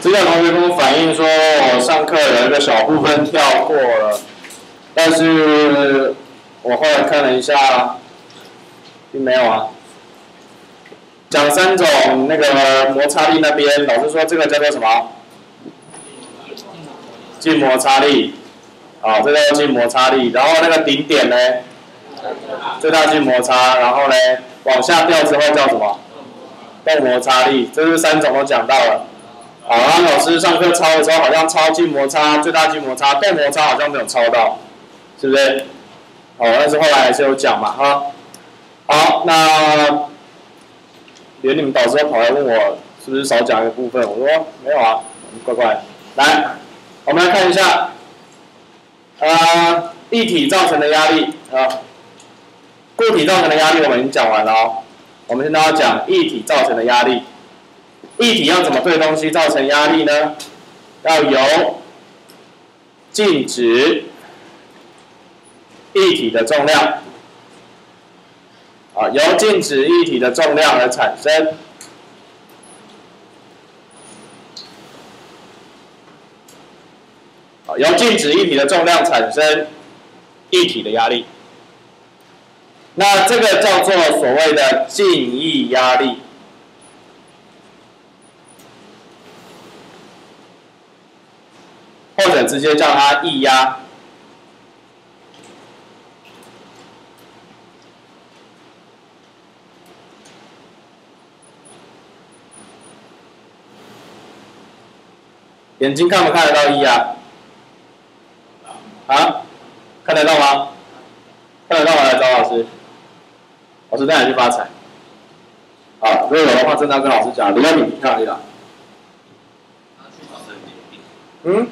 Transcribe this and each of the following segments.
这个同学跟我反映说，我上课有一个小部分跳过了，但是我后来看了一下，并没有啊。讲3种那个摩擦力那边，老师说这个叫做什么？静摩擦力。好，这个叫静摩擦力。然后那个顶点呢，最大静摩擦。然后呢，往下掉之后叫什么？动摩擦力。这是3种都讲到了。好，然后老师上课抄的时候好像抄静摩擦、最大静摩擦、动摩擦好像没有抄到，是不是？好，但是后来还是有讲嘛，哈。好，那连你们导师都跑来问我是不是少讲一个部分，我说没有啊，乖乖。来，我们来看一下，液体造成的压力啊，固体造成的压力我们已经讲完了哦。我们现在要讲液体造成的压力。液体要怎么对东西造成压力呢？要由静止液体的重量，由静止液体的重量而产生。由静止液体的重量产生液体的压力。那这个叫做所谓的静液压力。或者直接叫它液压。眼睛看不看得到液压？啊？看得到吗？看得到吗？来找老师。老师带你去发财。好，如果有的话，正常跟老师讲，如果你不看而已啦。嗯？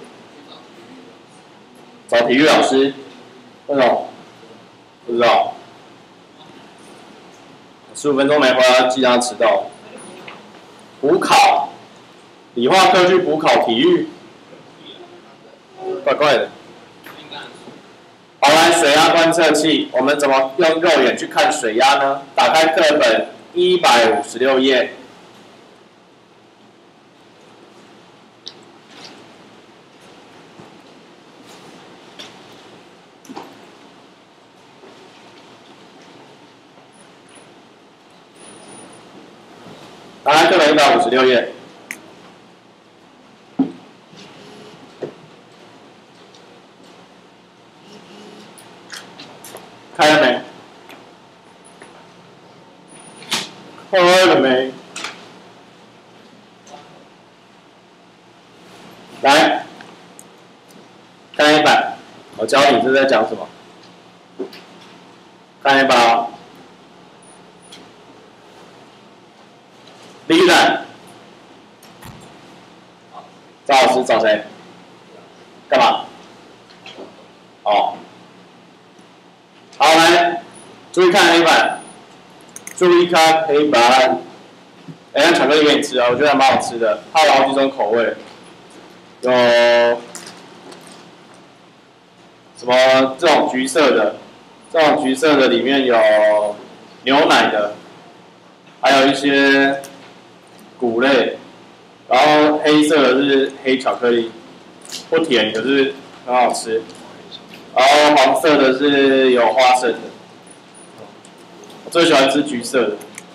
找体育老师，为什么？不知道。15分钟没回来，记他迟到。补考，理化科去补考体育，怪怪的。好，来水压观测器，我们怎么用肉眼去看水压呢？打开课本156页。打开课本156页。开了没？开了没？来，看一版，我教你这在讲什么。看一版哦。第一版，找老师找谁？干嘛？哦。好，来，注意看黑板，注意看黑板。等一下巧克力给你吃啊，我觉得还蛮好吃的，它有好几种口味，有什么这种橘色的，这种橘色的里面有牛奶的，还有一些谷类，然后黑色的是黑巧克力，不甜可是很好吃。然后黄色的是有花生的，我最喜欢吃橘色的。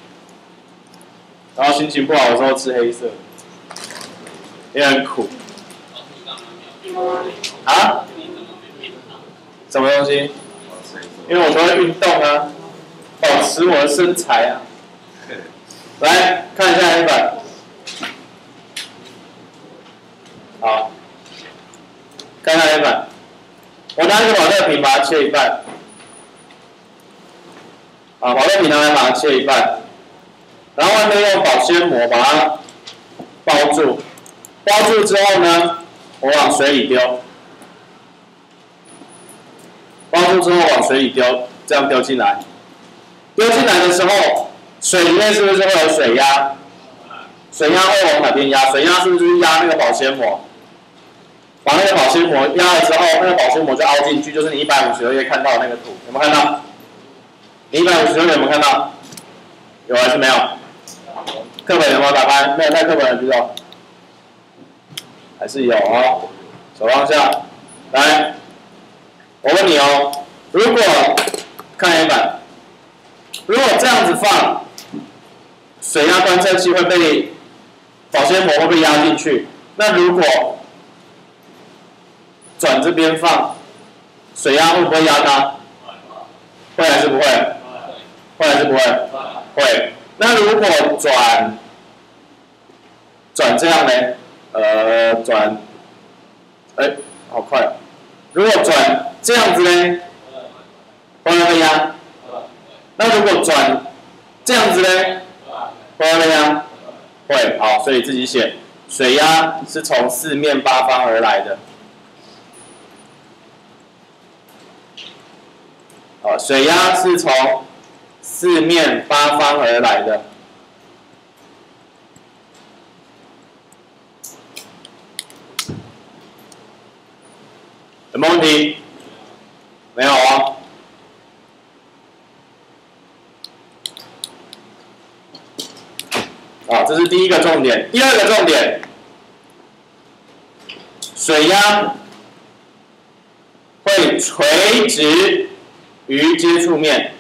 然后心情不好的时候吃黑色，也很苦。啊？什么东西？因为我都会运动啊，保持我的身材啊。来看一下黑板。好，看一下黑板。我拿一个保乐瓶把它切一半，保乐瓶拿来把它切一半，然后外面用保鲜膜把它包住，包住之后呢，我往水里丢，包住之后往水里丢，这样丢进来，丢进来的时候，水里面是不是会有水压？水压会往哪边压？水压是不是就是压那个保鲜膜？把那个保鲜膜压了之后，那个保鲜膜就凹进去，就是你156页看到的那个图，有没有看到？你156页有没有看到？有还是没有？课本有没有打开？没有带课本的举手。 还是有哦。手放下，来，我问你哦，如果看 A 版，如果这样子放，水压观测器会被保鲜膜会被压进去。那如果转这边放，水压会不会压它？会还是不会？会还是不会？会。那如果转这样呢？转，好快哦。如果转这样子呢？会不会被压？那如果转这样子呢？会不会被压？会。好，所以自己写，水压是从四面八方而来的。水压是从四面八方而来的。有没有问题？没有哦。这是第一个重点。第二个重点，水压会垂直于接触面。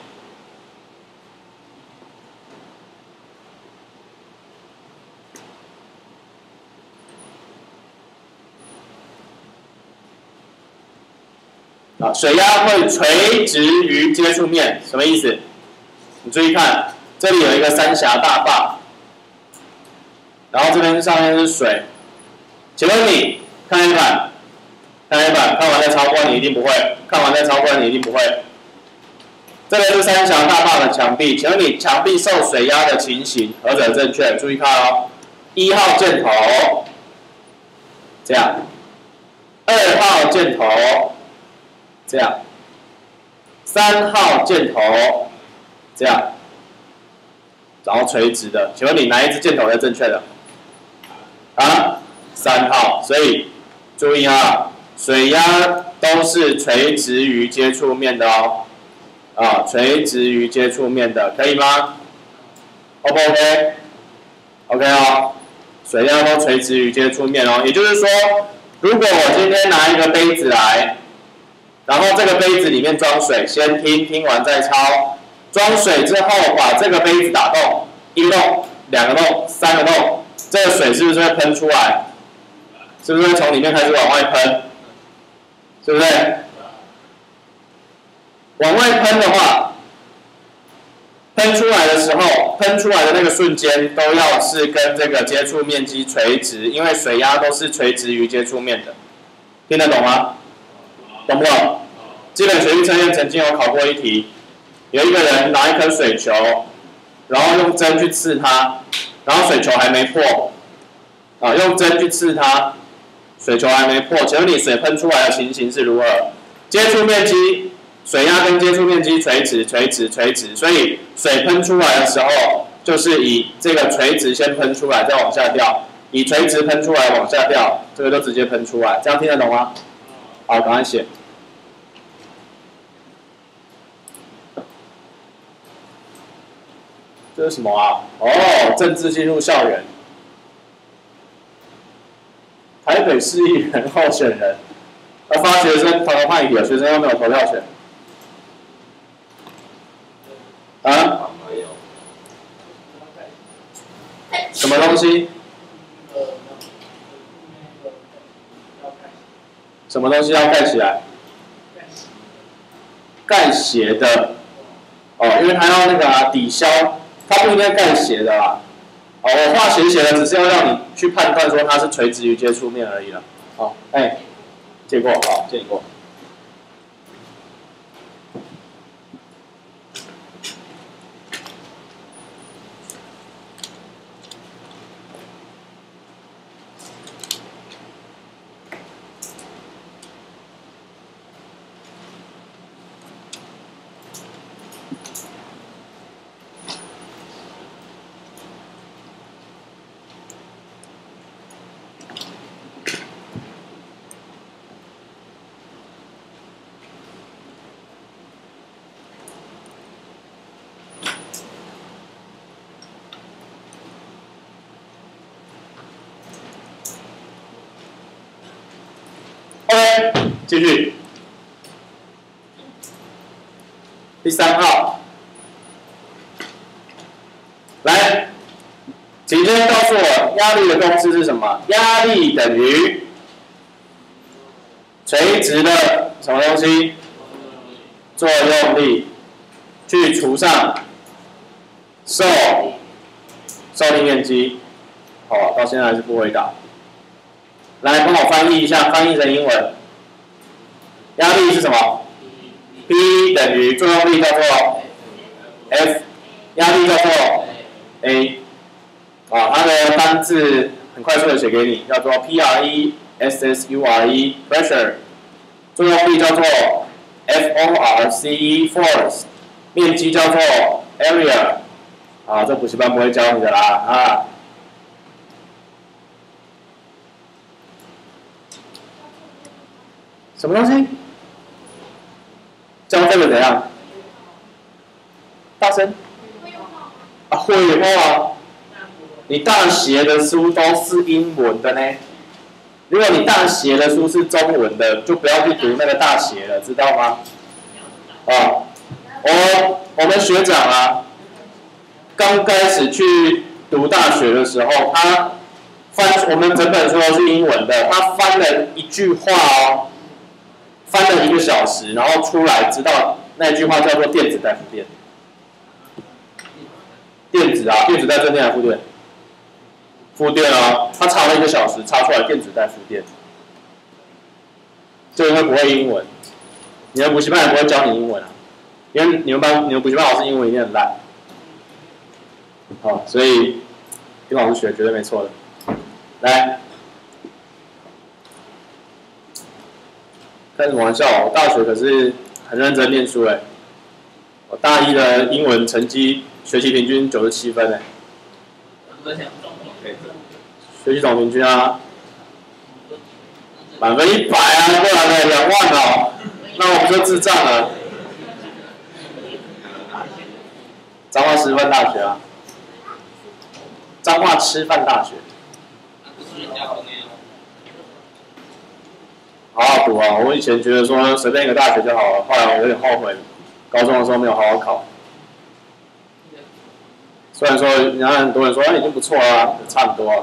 水压会垂直于接触面，什么意思？你注意看，这里有一个三峡大坝，然后这边上面是水。请问你看A版，看完再抄过来你一定不会，看完再抄过来你一定不会。这个是三峡大坝的墙壁，请问你墙壁受水压的情形何者正确？注意看哦，1号箭头这样，2号箭头这样，3号箭头这样，然后垂直的，请问你哪一支箭头是正确的？3号，所以注意啊，水压都是垂直于接触面的哦。垂直于接触面的，可以吗 ？O 不 OK？OK 哦，水压都垂直于接触面哦。也就是说，如果我今天拿一个杯子来，然后这个杯子里面装水，先听完再抄。装水之后，把这个杯子打洞，1个洞、2个洞、3个洞，这个水是不是会喷出来？是不是会从里面开始往外喷？是不是？往外喷的话，喷出来的时候，喷出来的那个瞬间都要是跟这个接触面积垂直，因为水压都是垂直于接触面的。听得懂吗？懂不懂？基本学历测验曾经有考过一题，有一个人拿一颗水球，然后用针去刺它，然后水球还没破，用针去刺它，水球还没破。请问你水喷出来的情形是如何？接触面积。水压跟接触面积垂直，所以水喷出来的时候，就是以这个垂直先喷出来，再往下掉，以垂直喷出来往下掉，这个就直接喷出来，这样听得懂吗？好，赶快写。这是什么啊？政治进入校园，台北市议员候选人，发学生投派一点，学生又没有投票权。什么东西？什么东西要盖起来？盖斜的，因为它要那个抵消，它不应该盖斜的啦。我画斜斜的，只是要让你去判断说它是垂直于接触面而已了。借过，借过。 OK， 继续。第3号，来，请先告诉我压力的公式是什么？压力等于垂直的什么东西？作用力去除上受力面积。好，到现在还是不回答。来，帮我翻译一下，翻译成英文。压力是什么 ？P 等于作用力叫做 F， 压力叫做 A。啊，它的单字很快速的写给你，叫做 PRESSURE pressure， 作用力叫做 FORCE force， 面积叫做 area。啊，这补习班不会教你的啦啊。什么东西？教这个怎样？大声。啊，会话。你大学的书都是英文的呢。如果你大学的书是中文的，就不要去读那个大学了，知道吗？啊，我们学长啊，刚开始去读大学的时候，他翻我们整本书都是英文的，他翻了一句话哦。翻了1个小时，然后出来知道那句话叫做电子带负电。电子啊，电子带正电还是负电？负电啊，他查了1个小时，查出来电子带负电。就因为不会英文，你的补习班也不会教你英文啊，因为你们补习班老师英文一定很烂。好，所以听老师学绝对没错的。来。开什么玩笑？我大学可是很认真念书哎，我大1的英文成绩学习平均97分哎，学习总平均啊，满分100啊，不然呢2万哦，那我不就智障了？彰化师范大学啊，彰化师范大学。好好读啊！我以前觉得说随便一个大学就好了，后来我有点后悔，高中的时候没有好好考。虽然说人家很多人说已经不错了，差很多了。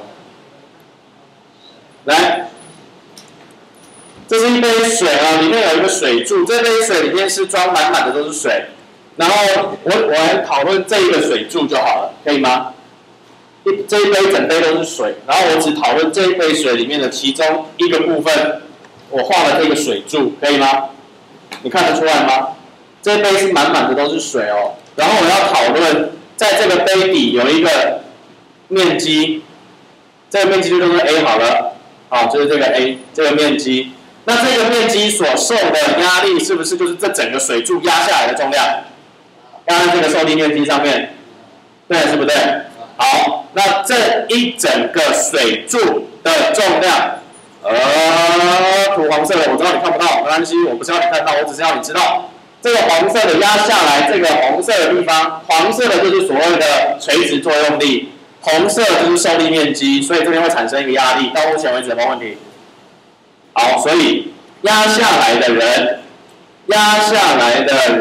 来，这是一杯水啊，里面有一个水柱，这杯水里面是装满满的都是水。然后我来讨论这一个水柱就好了，可以吗？这一杯整杯都是水，然后我只讨论这一杯水里面的其中一个部分。我画了这个水柱，可以吗？你看得出来吗？这杯是满满的都是水哦。然后我要讨论，在这个杯底有一个面积，这个面积就叫做 A 好了，好，就是这个 A 这个面积。那这个面积所受的压力是不是就是这整个水柱压下来的重量？压在这个受力面积上面，对，是不对？好，那这一整个水柱的重量。涂黄色的，我知道你看不到，没关系，我不是要你看到，我只是要你知道，这个黄色的压下来，这个红色的地方，黄色的就是所谓的垂直作用力，红色就是受力面积，所以这边会产生一个压力。到目前为止有没有问题？好，所以压下来的人，压下来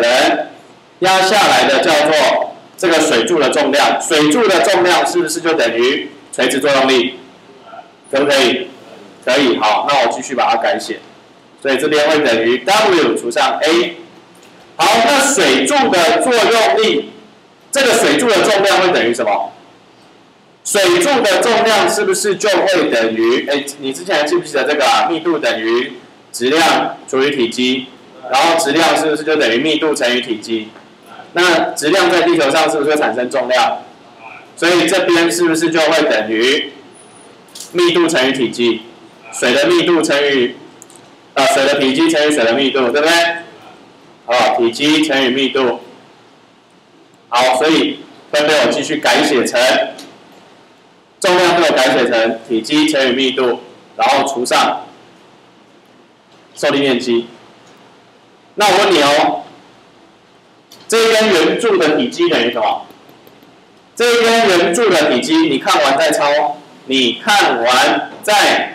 的叫做这个水柱的重量，水柱的重量是不是就等于垂直作用力？可不可以？可以，好，那我继续把它改写，所以这边会等于 W 除上 A。好，那水柱的作用力，这个水柱的重量会等于什么？水柱的重量是不是就会等于？你之前还记不记得这个啊？密度等于质量除以体积，然后质量是不是就等于密度乘以体积？那质量在地球上是不是会产生重量？所以这边是不是就会等于密度乘以体积？水的密度乘以水的体积乘以水的密度，对不对？好，体积乘以密度。好，所以分别我继续改写成重量，被我改写成体积乘以密度，然后除上受力面积。那我问你哦，这一根圆柱的体积等于什么？这一根圆柱的体积，你看完再抄，你看完再